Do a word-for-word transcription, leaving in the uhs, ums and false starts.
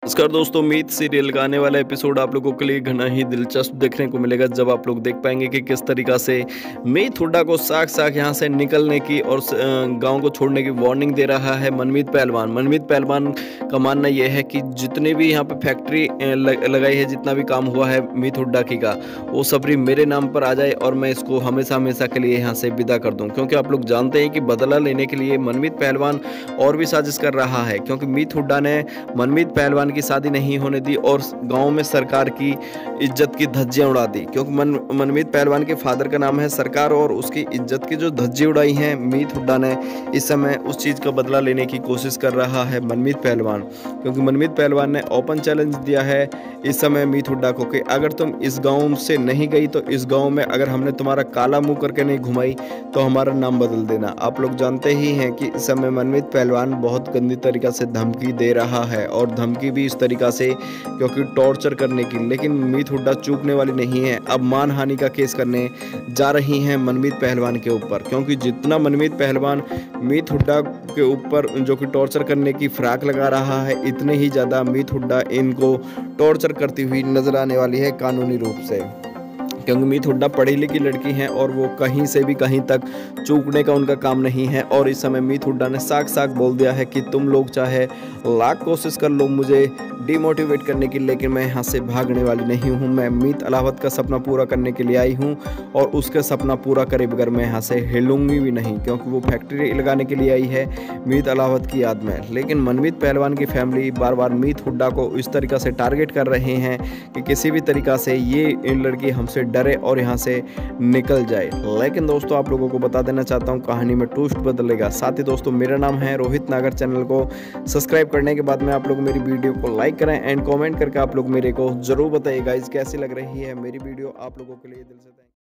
नमस्कार दोस्तों, मीत सीरियल का आने वाला एपिसोड आप लोगों के लिए घना ही दिलचस्प देखने को मिलेगा, जब आप लोग देख पाएंगे कि किस तरीका से मीत हुड्डा को साख साख यहाँ से निकलने की और गांव को छोड़ने की वार्निंग दे रहा है मनमीत पहलवान। मनमीत पहलवान का मानना यह है कि जितने भी यहाँ पे फैक्ट्री लगाई है, जितना भी काम हुआ है मीत हुड्डा की का, वो सबरी मेरे नाम पर आ जाए और मैं इसको हमेशा हमेशा के लिए यहाँ से विदा कर दूँ। क्योंकि आप लोग जानते हैं कि बदला लेने के लिए मनमीत पहलवान और भी साजिश कर रहा है, क्योंकि मीत हुड्डा ने मनमीत पहलवान की शादी नहीं होने दी और गांव में सरकार की इज्जत की धज्जियां उड़ा दी। क्योंकि मन मनमीत पहलवान के फादर का नाम है सरकार और उसकी इज्जत की जो धज्जी उड़ाई हैं मीत हुड्डा ने, इस समय उस चीज़ का बदला लेने की कोशिश कर रहा है मनमीत पहलवान। क्योंकि मनमीत पहलवान ने ओपन चैलेंज दिया है इस समय मीत हुड्डा को कि अगर तुम इस गाँव से नहीं गई तो इस गाँव में अगर हमने तुम्हारा काला मुँह करके नहीं घुमाई तो हमारा नाम बदल देना। आप लोग जानते ही हैं कि इस समय मनमीत पहलवान बहुत गंदी तरीक़ा से धमकी दे रहा है और धमकी भी इस तरीका से क्योंकि टॉर्चर करने की। लेकिन मीत हुड्डा चूकने वाली नहीं है, अब मानहानि का केस करने जा रही हैं मनमीत पहलवान के ऊपर। क्योंकि जितना मनमीत पहलवान मीत हुड्डा के ऊपर जो कि टॉर्चर करने की फ्राक लगा रहा है, इतने ही ज़्यादा मीत हुड्डा इनको टॉर्चर करती हुई नजर आने वाली है कानूनी रूप से। क्योंकि मीत हुड्डा पढ़ी लिखी लड़की हैं और वो कहीं से भी कहीं तक चूकने का उनका काम नहीं है। और इस समय मीत हुड्डा ने साख साख बोल दिया है कि तुम लोग चाहे लाख कोशिश कर लो मुझे डिमोटिवेट करने की, लेकिन मैं यहाँ से भागने वाली नहीं हूँ। मैं मीत अलावत का सपना पूरा करने के लिए आई हूँ और उसका सपना पूरा करे बगैर मैं यहाँ से हिलूंगी भी नहीं। क्योंकि वो फैक्ट्री लगाने के लिए आई है मीत अलावत की याद में। लेकिन मनमीत पहलवान की फैमिली बार बार मीत हुड्डा को इस तरीक़ा से टारगेट कर रहे हैं कि किसी भी तरीक़ा से ये इन लड़की हमसे डरे और यहाँ से निकल जाए। लेकिन दोस्तों, आप लोगों को बता देना चाहता हूँ कहानी में ट्विस्ट बदलेगा। साथ ही दोस्तों, मेरा नाम है रोहित नागर। चैनल को सब्सक्राइब करने के बाद में आप लोग मेरी वीडियो को लाइक करें एंड कमेंट करके आप लोग मेरे को जरूर बताइए गाइस कैसी लग रही है मेरी वीडियो। आप लोगों के लिए दिल से